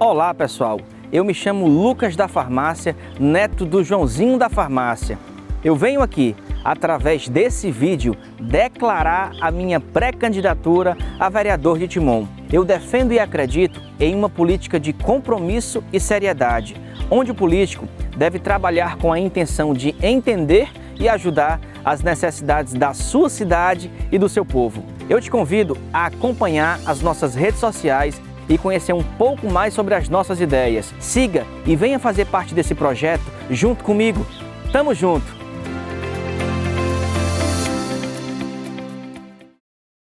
Olá pessoal, eu me chamo Lucas da Farmácia, neto do Joãozinho da Farmácia. Eu venho aqui, através desse vídeo, declarar a minha pré-candidatura a vereador de Timon. Eu defendo e acredito em uma política de compromisso e seriedade, onde o político deve trabalhar com a intenção de entender e ajudar as necessidades da sua cidade e do seu povo. Eu te convido a acompanhar as nossas redes sociais e conhecer um pouco mais sobre as nossas ideias. Siga e venha fazer parte desse projeto junto comigo. Tamo junto!